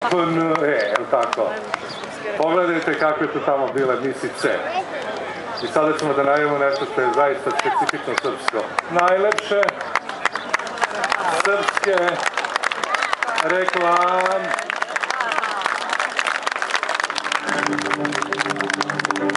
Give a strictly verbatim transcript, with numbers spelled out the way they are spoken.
P N E, tako? Pogledajte kakve su tamo bile misice. I sada ćemo da najavimo nešto što je zaista specifično srpsko. Najlepše srpske reklame.